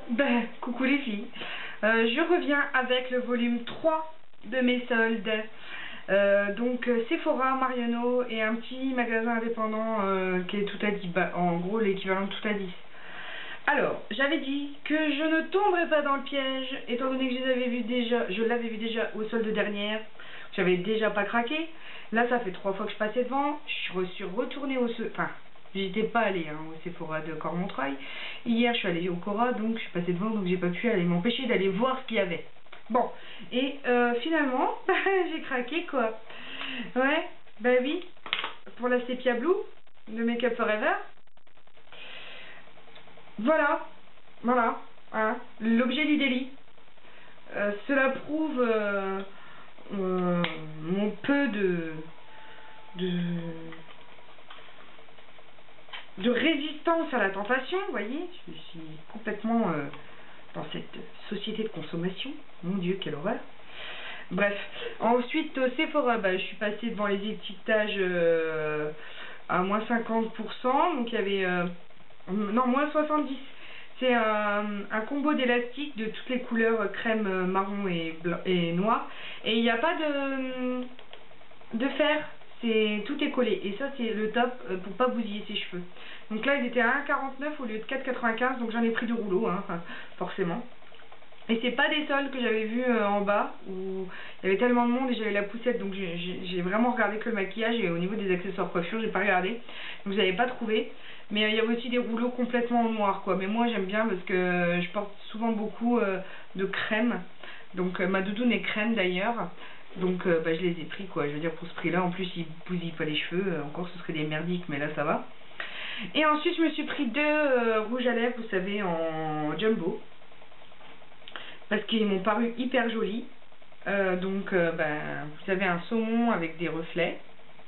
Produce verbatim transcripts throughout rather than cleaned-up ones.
Ben, coucou les filles. Euh, je reviens avec le volume trois de mes soldes. Euh, donc Sephora, Marionneau et un petit magasin indépendant euh, qui est tout à dix. Bah, en gros l'équivalent de tout à dix. Alors, j'avais dit que je ne tomberais pas dans le piège, étant donné que je les avais vus déjà, je l'avais vu déjà au solde dernière, j'avais déjà pas craqué. Là, ça fait trois fois que je passais devant, je suis retournée au... Enfin, j'étais pas allée hein, au Sephora de Cormontreuil. Hier, je suis allée au Cora, donc je suis passée devant, donc j'ai pas pu aller m'empêcher d'aller voir ce qu'il y avait. Bon, et euh, finalement, j'ai craqué quoi. Ouais, bah oui, pour la Sepia Blue de Make Up Forever. Voilà, voilà, hein, l'objet du délit. Euh, cela prouve euh, euh, mon peu de, de de résistance à la tentation, vous voyez. Je suis complètement euh, dans cette société de consommation. Mon Dieu, quelle horreur. Bref, ensuite au Sephora, bah, je suis passée devant les étiquetages euh, à moins cinquante pour cent, donc il y avait euh, non, moins soixante-dix. C'est un, un combo d'élastiques de toutes les couleurs crème, marron et, blanc, et noir. Et il n'y a pas de, de fer, c'est tout est collé. Et ça, c'est le top pour pas bousiller ses cheveux. Donc là, ils étaient à un virgule quarante-neuf au lieu de quatre virgule quatre-vingt-quinze, donc j'en ai pris deux rouleaux, hein, forcément. Et c'est pas des soldes que j'avais vus euh, en bas, où il y avait tellement de monde et j'avais la poussette, donc j'ai vraiment regardé que le maquillage, et au niveau des accessoires coiffure, j'ai pas regardé, donc j'avais pas trouvé. Mais euh, il y avait aussi des rouleaux complètement en noir, quoi. Mais moi j'aime bien parce que je porte souvent beaucoup euh, de crème, donc euh, ma doudoune est crème d'ailleurs, donc euh, bah, je les ai pris, quoi. Je veux dire, pour ce prix-là, en plus ils bousillent pas les cheveux, euh, encore ce serait des merdiques, mais là ça va. Et ensuite je me suis pris deux euh, rouges à lèvres, vous savez, en jumbo, parce qu'ils m'ont paru hyper jolis. Euh, donc euh, ben, vous avez un saumon avec des reflets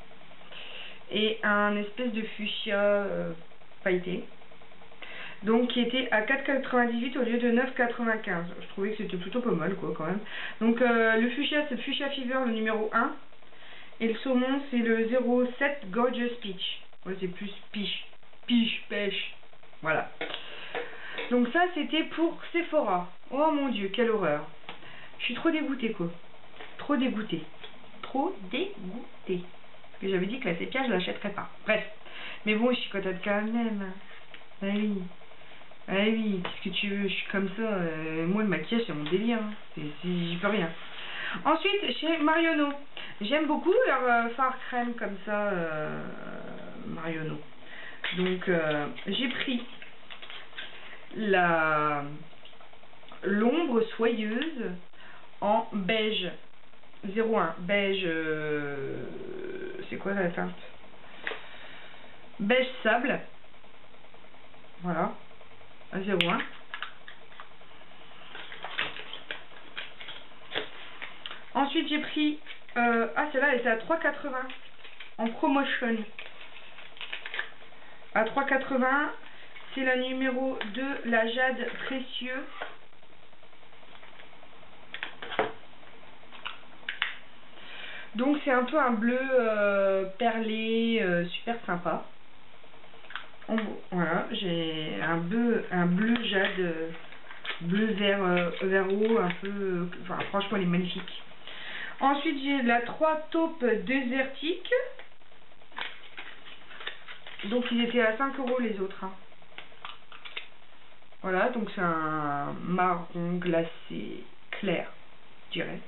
et un espèce de fuchsia euh, pailleté, donc qui était à quatre virgule quatre-vingt-dix-huit au lieu de neuf virgule quatre-vingt-quinze. Je trouvais que c'était plutôt pas mal, quoi, quand même. Donc euh, le fuchsia, c'est le Fuchsia Fever, le numéro un, et le saumon c'est le zéro sept Gorgeous Peach. Ouais, c'est plus piche, piche, pêche, voilà. Donc ça c'était pour Sephora. Oh mon Dieu, quelle horreur. Je suis trop dégoûtée, quoi. Trop dégoûtée. Trop dégoûtée. Parce que j'avais dit que la sépia, je l'achèterais pas. Bref. Mais bon, je suis contente quand même. Ah oui. Ah oui, qu'est-ce que tu veux, je suis comme ça. Euh, moi, le maquillage, c'est mon délire. Hein. J'y peux rien. Ensuite, chez Marionneau. J'aime beaucoup leur euh, fard crème comme ça, euh, Marionneau. Donc, euh, j'ai pris la l'ombre soyeuse en beige zéro un, beige euh, c'est quoi la teinte, beige sable, voilà, à zéro un. Ensuite j'ai pris euh, ah celle-là elle était à trois quatre-vingts en promotion, à trois quatre-vingts. C'est la numéro deux, la jade précieux. Donc c'est un peu un bleu euh, perlé, euh, super sympa. En, voilà, j'ai un bleu, un bleu jade, euh, bleu vert, euh, vert eau, un peu, euh, enfin franchement il est magnifique. Ensuite j'ai la trois taupes désertiques. Donc ils étaient à cinq euros les autres. Hein. Voilà, donc c'est un marron glacé clair, je dirais.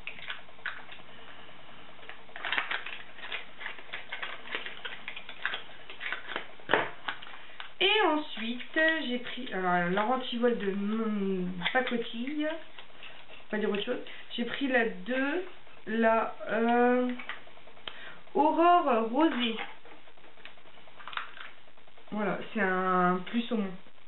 Et ensuite, j'ai pris alors la rentivole de mon pacotille, pas dire autre chose. J'ai pris la deux, la euh, Aurore rosée. Voilà, c'est un plus saumon.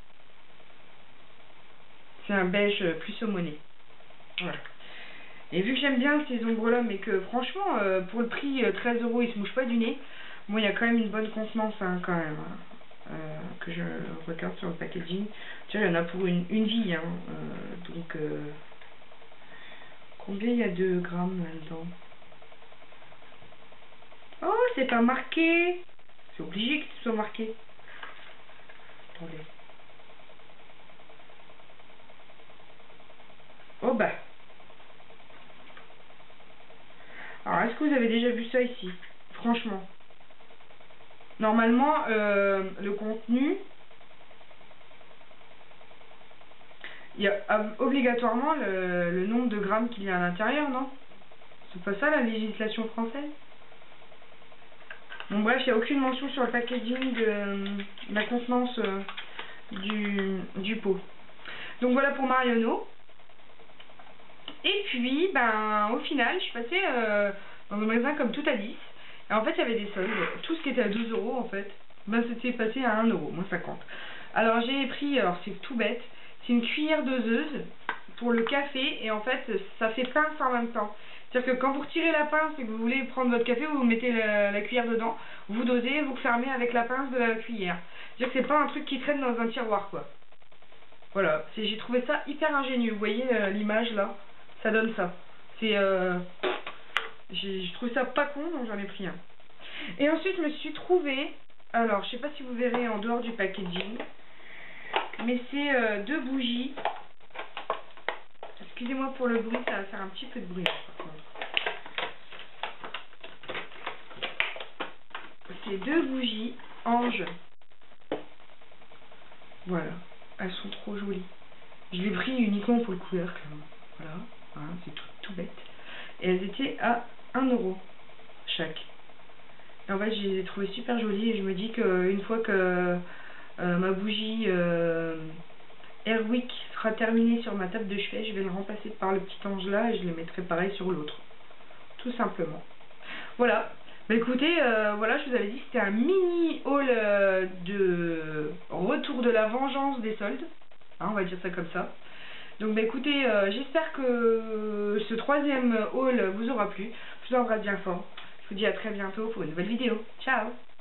C'est un beige plus saumoné. Voilà. Et vu que j'aime bien ces ombres-là, mais que franchement, euh, pour le prix euh, treize euros, ils se mouchent pas du nez. Bon, il y a quand même une bonne contenance, hein, quand même. Hein. Euh, que je regarde sur le packaging. Tu vois, il y en a pour une, une vie. Hein. Euh, donc, euh, combien il y a de grammes là-dedans? Oh, c'est pas marqué. C'est obligé que ce soit marqué. Attendez. au bas. Alors, est-ce que vous avez déjà vu ça ici? Franchement. Normalement, euh, le contenu, il y a obligatoirement le, le nombre de grammes qu'il y a à l'intérieur, non? C'est pas ça la législation française? Bon bref, il n'y a aucune mention sur le packaging de la contenance euh, du, du pot. Donc voilà pour Marionneau. Et puis, ben, au final, je suis passée euh, dans un magasin comme Tout à dix. Et en fait, il y avait des soldes. Tout ce qui était à douze euros, en fait, ben, c'était passé à un euro, moins cinquante. Alors, j'ai pris, alors c'est tout bête, c'est une cuillère doseuse pour le café. Et en fait, ça fait pince en même temps. C'est-à-dire que quand vous retirez la pince et que vous voulez prendre votre café, vous mettez la, la cuillère dedans, vous dosez, vous fermez avec la pince de la cuillère. C'est-à-dire que c'est pas un truc qui traîne dans un tiroir, quoi. Voilà, j'ai trouvé ça hyper ingénieux. Vous voyez euh, l'image là? Ça donne ça. C'est, euh, j'ai trouvé ça pas con, donc j'en ai pris un. Et ensuite, je me suis trouvé, alors je sais pas si vous verrez en dehors du packaging, mais c'est euh, deux bougies. Excusez-moi pour le bruit, ça va faire un petit peu de bruit par contre. C'est deux bougies anges. Voilà, elles sont trop jolies. Je l'ai pris uniquement pour le couvercle. Voilà, hein, c'est tout, tout bête. Et elles étaient à un euro chaque. Et en fait, je les ai trouvées super jolies et je me dis qu'une fois que euh, ma bougie euh, Airwick sera terminée sur ma table de chevet, je vais le remplacer par le petit ange là et je le mettrai pareil sur l'autre. Tout simplement. Voilà. Bah écoutez, euh, voilà, je vous avais dit que c'était un mini haul euh, de retour de la vengeance des soldes. Hein, on va dire ça comme ça. Donc bah écoutez, euh, j'espère que ce troisième haul vous aura plu. Je vous embrasse bien fort. Je vous dis à très bientôt pour une nouvelle vidéo. Ciao!